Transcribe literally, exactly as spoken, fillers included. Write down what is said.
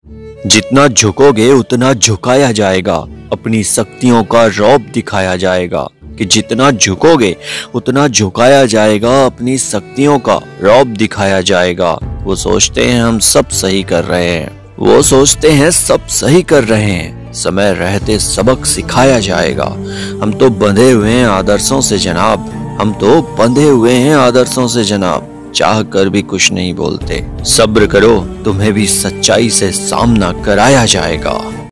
जितना झुकोगे उतना झुकाया जाएगा, अपनी शक्तियों का रौब दिखाया जाएगा। कि जितना झुकोगे उतना झुकाया जाएगा, अपनी शक्तियों का रौब दिखाया जाएगा। वो सोचते हैं हम सब सही कर रहे हैं, वो सोचते हैं सब सही कर रहे हैं, समय रहते सबक सिखाया जाएगा। हम तो बंधे हुए हैं आदर्शों से जनाब, हम तो बंधे हुए हैं आदर्शों से जनाब, चाह कर भी कुछ नहीं बोलते। सब्र करो, तुम्हें भी सच्चाई से सामना कराया जाएगा।